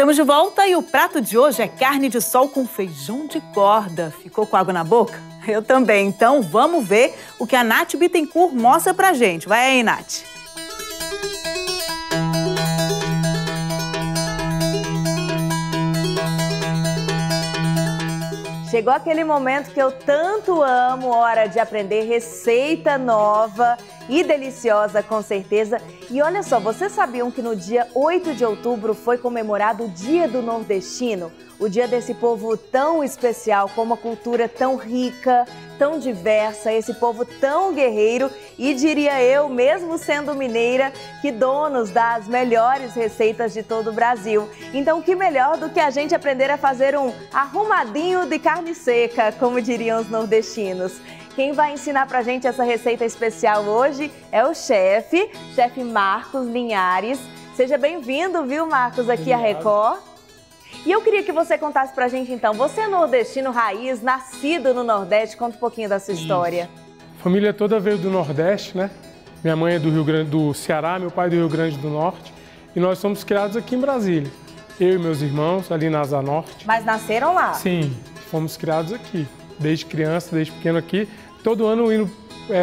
Estamos de volta e o prato de hoje é carne de sol com feijão de corda. Ficou com água na boca? Eu também. Então vamos ver o que a Nath Bittencourt mostra pra gente. Vai aí, Nath. Chegou aquele momento que eu tanto amo, hora de aprender receita nova e deliciosa, com certeza. E olha só, vocês sabiam que no dia 8 de outubro foi comemorado o Dia do Nordestino? O dia desse povo tão especial, com uma cultura tão rica, tão diversa, esse povo tão guerreiro e, diria eu, mesmo sendo mineira, que donos das melhores receitas de todo o Brasil. Então, que melhor do que a gente aprender a fazer um arrumadinho de carne seca, como diriam os nordestinos. Quem vai ensinar pra gente essa receita especial hoje é o chefe Marcos Linhares. Seja bem-vindo, viu, Marcos, aqui à Record. E eu queria que você contasse pra gente, então, você é nordestino raiz, nascido no Nordeste, conta um pouquinho da sua história. A família toda veio do Nordeste, né? Minha mãe é do Ceará, meu pai é do Rio Grande do Norte. E nós somos criados aqui em Brasília. Eu e meus irmãos, ali na Asa Norte. Mas nasceram lá? Sim, fomos criados aqui. Desde criança, desde pequeno aqui. Todo ano indo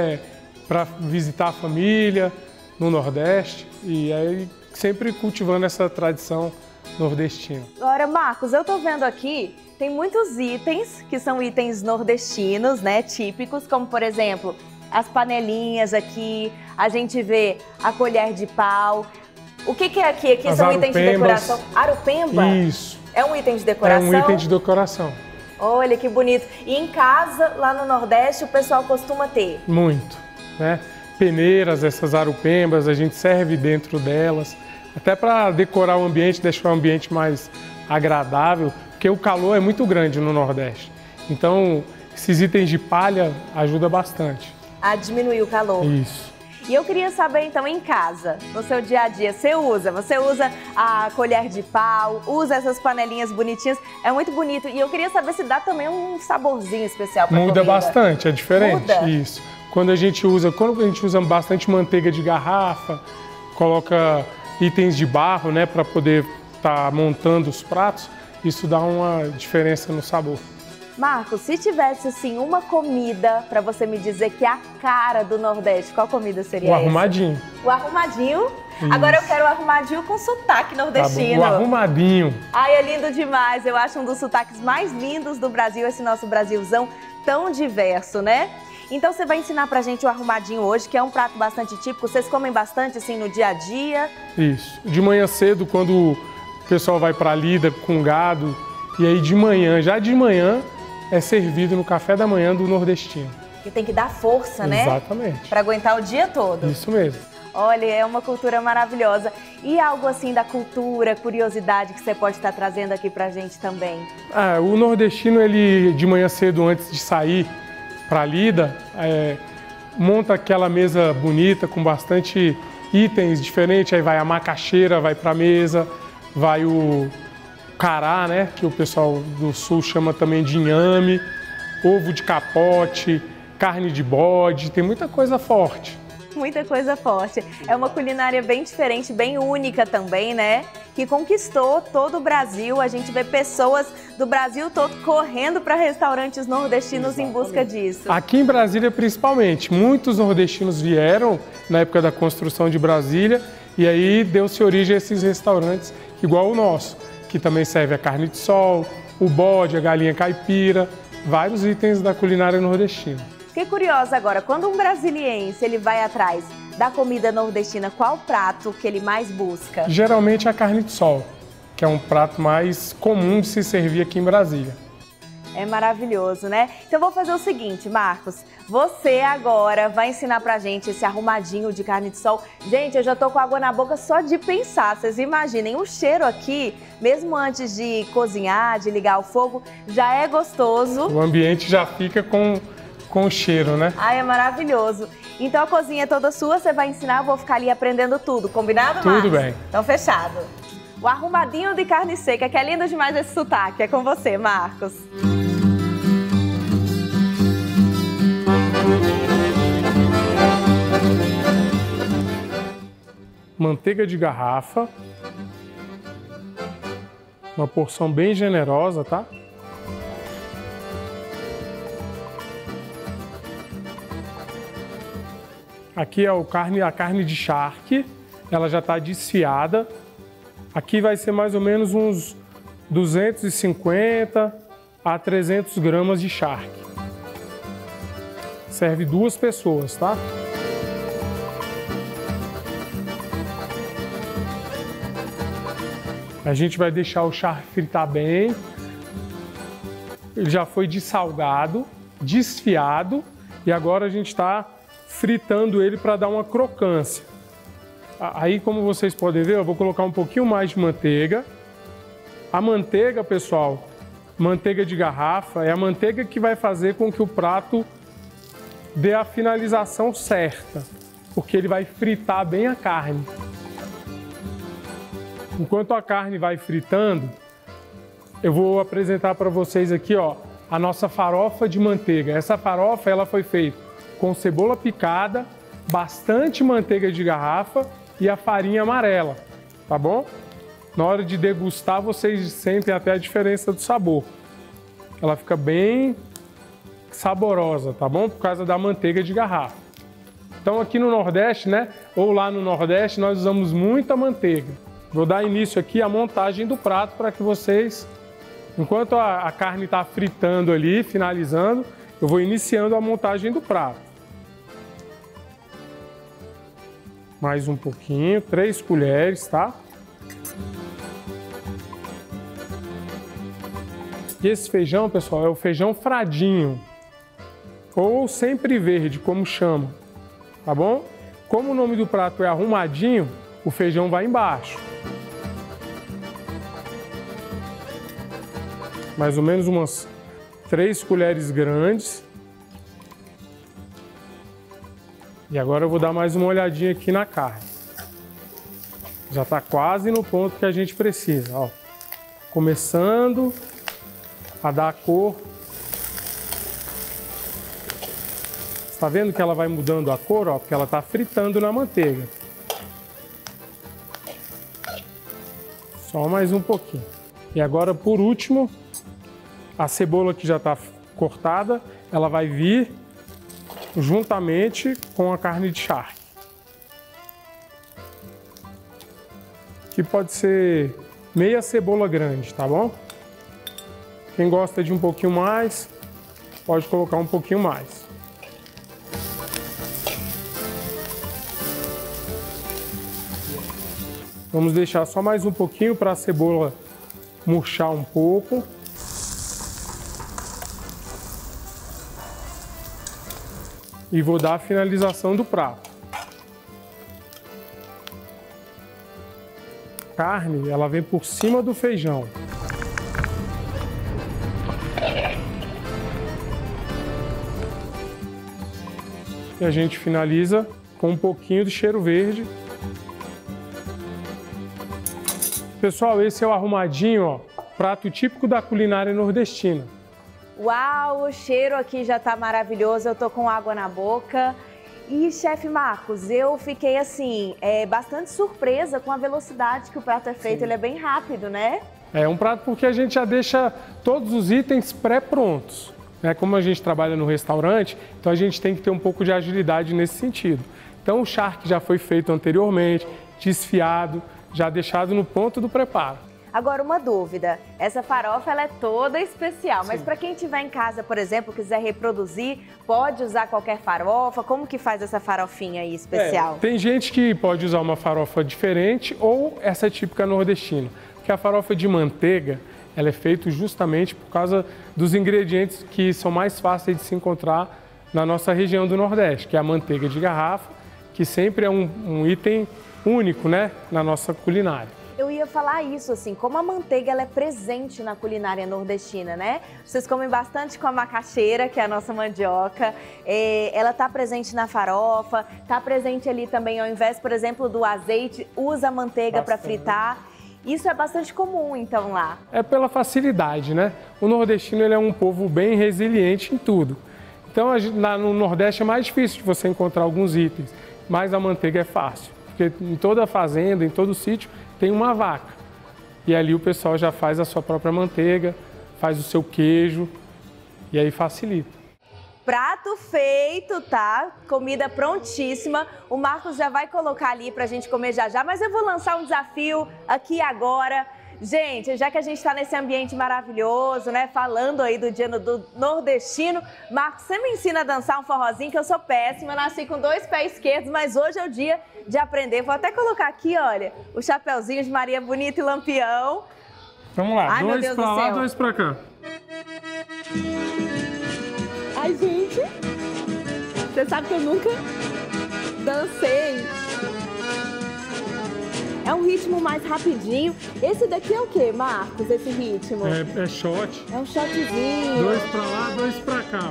para visitar a família no Nordeste. E aí sempre cultivando essa tradição nordestina. Agora, Marcos, eu tô vendo aqui, tem muitos itens que são itens nordestinos, né, típicos, como por exemplo, as panelinhas aqui, a gente vê a colher de pau. O que é aqui? Aqui são itens de decoração. Arupemba? Isso. É um item de decoração? É um item de decoração. Olha que bonito. E em casa, lá no Nordeste, o pessoal costuma ter? Muito, né? Peneiras, essas arupembas, a gente serve dentro delas. Até para decorar o ambiente, deixar o ambiente mais agradável, porque o calor é muito grande no Nordeste. Então, esses itens de palha ajudam bastante. A diminuir o calor. Isso. E eu queria saber, então, em casa, no seu dia a dia, você usa a colher de pau, usa essas panelinhas bonitinhas, é muito bonito. E eu queria saber se dá também um saborzinho especial para Muda bastante, é diferente. Muda? Isso. Quando a gente usa bastante manteiga de garrafa, coloca itens de barro, né, para poder estar montando os pratos, isso dá uma diferença no sabor. Marcos, se tivesse assim uma comida para você me dizer que é a cara do Nordeste, qual comida seria essa? O arrumadinho. O arrumadinho? Isso. Agora eu quero o arrumadinho com sotaque nordestino. Tá bom. O arrumadinho. Ai, é lindo demais. Eu acho um dos sotaques mais lindos do Brasil, esse nosso Brasilzão tão diverso, né? Então você vai ensinar pra gente o arrumadinho hoje, que é um prato bastante típico. Vocês comem bastante assim no dia a dia? Isso. De manhã cedo, quando o pessoal vai pra lida com gado, e aí de manhã, já de manhã, é servido no café da manhã do nordestino. Que tem que dar força, né? Exatamente. Pra aguentar o dia todo. Isso mesmo. Olha, é uma cultura maravilhosa. E algo assim da cultura, curiosidade que você pode estar trazendo aqui pra gente também? O nordestino, ele de manhã cedo, antes de sair para a lida, monta aquela mesa bonita com bastante itens diferentes, aí vai a macaxeira, vai para a mesa, vai o cará, né, que o pessoal do sul chama também de inhame, ovo de capote, carne de bode, tem muita coisa forte. Muita coisa forte. É uma culinária bem diferente, bem única também, né? Que conquistou todo o Brasil. A gente vê pessoas do Brasil todo correndo para restaurantes nordestinos. Exatamente. Em busca disso. Aqui em Brasília, principalmente, muitos nordestinos vieram na época da construção de Brasília e aí deu-se origem a esses restaurantes igual o nosso, que também serve a carne de sol, o bode, a galinha caipira, vários itens da culinária nordestina. Fiquei curiosa agora, quando um brasiliense ele vai atrás da comida nordestina, qual prato que ele mais busca? Geralmente a carne de sol, que é um prato mais comum de se servir aqui em Brasília. É maravilhoso, né? Então vou fazer o seguinte, Marcos, você agora vai ensinar pra gente esse arrumadinho de carne de sol. Gente, eu já tô com água na boca só de pensar, vocês imaginem, o cheiro aqui, mesmo antes de cozinhar, de ligar o fogo, já é gostoso. O ambiente já fica com o cheiro, né? Ai, é maravilhoso. Então a cozinha é toda sua, você vai ensinar, eu vou ficar ali aprendendo tudo, combinado, Marcos? Tudo bem. Então fechado. O arrumadinho de carne seca, que é lindo demais esse sotaque, é com você, Marcos. Manteiga de garrafa, Uma porção bem generosa, tá? Aqui é a carne de charque, ela já está desfiada. Aqui vai ser mais ou menos uns 250 a 300 gramas de charque. Serve 2 pessoas, tá? A gente vai deixar o charque fritar bem. Ele já foi dessalgado, desfiado e agora a gente está fritando ele para dar uma crocância. Aí, como vocês podem ver, eu vou colocar um pouquinho mais de manteiga. A manteiga, pessoal, manteiga de garrafa, é a manteiga que vai fazer com que o prato dê a finalização certa, porque ele vai fritar bem a carne. Enquanto a carne vai fritando, eu vou apresentar para vocês aqui, ó, a nossa farofa de manteiga. Essa farofa, ela foi feita com cebola picada, bastante manteiga de garrafa e a farinha amarela, tá bom? Na hora de degustar, vocês sentem até a diferença do sabor. Ela fica bem saborosa, tá bom? Por causa da manteiga de garrafa. Então aqui no Nordeste, né, ou lá no Nordeste, nós usamos muita manteiga. Vou dar início aqui à montagem do prato para que vocês, enquanto a carne está fritando ali, finalizando, eu vou iniciando a montagem do prato. Mais um pouquinho, 3 colheres, tá? E esse feijão, pessoal, é o feijão fradinho, ou sempre verde, como chama, tá bom? Como o nome do prato é arrumadinho, o feijão vai embaixo. Mais ou menos umas 3 colheres grandes. E agora eu vou dar mais uma olhadinha aqui na carne. Já está quase no ponto que a gente precisa, ó. Começando a dar a cor. Está vendo que ela vai mudando a cor, ó? Porque ela está fritando na manteiga. Só mais um pouquinho. E agora, por último, a cebola que já está cortada, ela vai vir juntamente com a carne de charque. Que pode ser meia cebola grande, tá bom? Quem gosta de um pouquinho mais, pode colocar um pouquinho mais. Vamos deixar só mais um pouquinho para a cebola murchar um pouco. E vou dar a finalização do prato. A carne, ela vem por cima do feijão. E a gente finaliza com um pouquinho de cheiro verde. Pessoal, esse é o arrumadinho, ó, prato típico da culinária nordestina. Uau, o cheiro aqui já tá maravilhoso, eu tô com água na boca. E, chefe Marcos, eu fiquei assim, bastante surpresa com a velocidade que o prato é feito. Sim. Ele é bem rápido, né? É um prato porque a gente já deixa todos os itens pré-prontos. Como a gente trabalha no restaurante, então a gente tem que ter um pouco de agilidade nesse sentido. Então o charque já foi feito anteriormente, desfiado, já deixado no ponto do preparo. Agora, uma dúvida, essa farofa ela é toda especial, mas para quem estiver em casa, por exemplo, quiser reproduzir, pode usar qualquer farofa? Como que faz essa farofinha aí especial? Tem gente que pode usar uma farofa diferente ou essa típica nordestina, porque a farofa de manteiga, ela é feita justamente por causa dos ingredientes que são mais fáceis de se encontrar na nossa região do Nordeste, que é a manteiga de garrafa, que sempre é um item único, né, na nossa culinária. Eu ia falar isso, assim, como a manteiga ela é presente na culinária nordestina, né? Vocês comem bastante com a macaxeira, que é a nossa mandioca, ela tá presente na farofa, tá presente ali também, ao invés, por exemplo, do azeite, usa a manteiga para fritar. Isso é bastante comum, então, lá. É pela facilidade, né? O nordestino ele é um povo bem resiliente em tudo. Então, no Nordeste é mais difícil de você encontrar alguns itens, mas a manteiga é fácil, porque em toda fazenda, em todo sítio, tem uma vaca. e ali o pessoal já faz a sua própria manteiga, faz o seu queijo e aí facilita. Prato feito, tá? Comida prontíssima. O Marcos já vai colocar ali pra gente comer já já, mas eu vou lançar um desafio aqui agora. Gente, já que a gente tá nesse ambiente maravilhoso, né? Falando aí do dia do nordestino, Marcos, você me ensina a dançar um forrozinho, que eu sou péssima, eu nasci com 2 pés esquerdos, mas hoje é o dia de aprender. Vou até colocar aqui, olha, o chapeuzinho de Maria Bonita e Lampião. Vamos lá, Ai, 2 pra lá, 2 pra cá. Ai, gente, você sabe que eu nunca dancei. É um ritmo mais rapidinho. Esse daqui é o quê, Marcos, esse ritmo? É shot. É um shotzinho. 2 pra lá, 2 pra cá.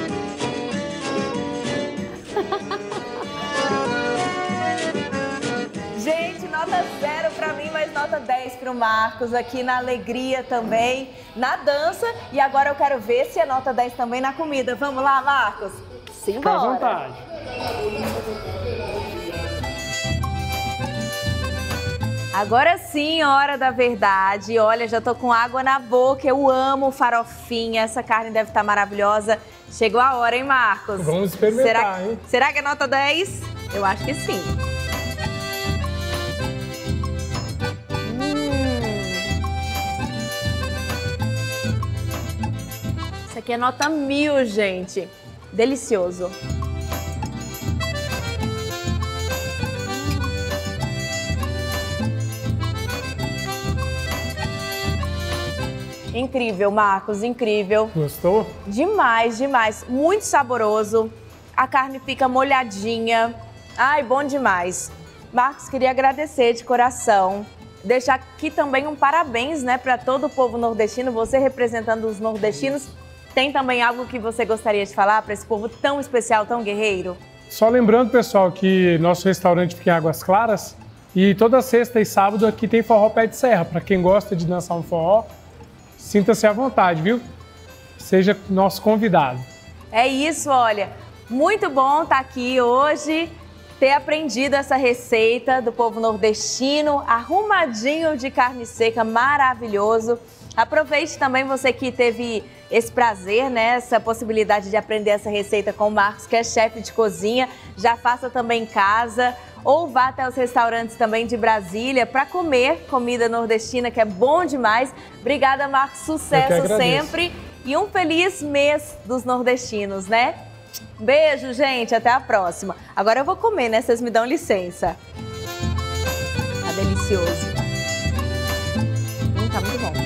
Gente, nota 0 pra mim, mas nota 10 pro Marcos, aqui na alegria também, na dança. E agora eu quero ver se é nota 10 também na comida. Vamos lá, Marcos? Simbora. Fica à vontade. Agora sim, hora da verdade. Olha, já tô com água na boca, eu amo farofinha, essa carne deve estar maravilhosa. Chegou a hora, hein, Marcos? Vamos experimentar, hein? Será que é nota 10? Eu acho que sim. Isso aqui é nota 1000, gente. Delicioso. Incrível, Marcos, incrível. Gostou? Demais, demais. Muito saboroso. A carne fica molhadinha. Ai, bom demais. Marcos, queria agradecer de coração. Deixar aqui também um parabéns, né, para todo o povo nordestino. Você representando os nordestinos. Tem também algo que você gostaria de falar para esse povo tão especial, tão guerreiro? Só lembrando, pessoal, que nosso restaurante fica em Águas Claras e toda sexta e sábado aqui tem forró pé de serra. Para quem gosta de dançar um forró, sinta-se à vontade, viu? Seja nosso convidado. É isso, olha. Muito bom estar aqui hoje, ter aprendido essa receita do povo nordestino, arrumadinho de carne seca, maravilhoso. Aproveite também você que teve esse prazer, né, essa possibilidade de aprender essa receita com o Marcos, que é chefe de cozinha. Já faça também em casa ou vá até os restaurantes também de Brasília para comer comida nordestina, que é bom demais. Obrigada, Marcos. Sucesso sempre e um feliz mês dos nordestinos, né? Beijo, gente. Até a próxima. Agora eu vou comer, né? Vocês me dão licença. Tá delicioso. Tá muito bom.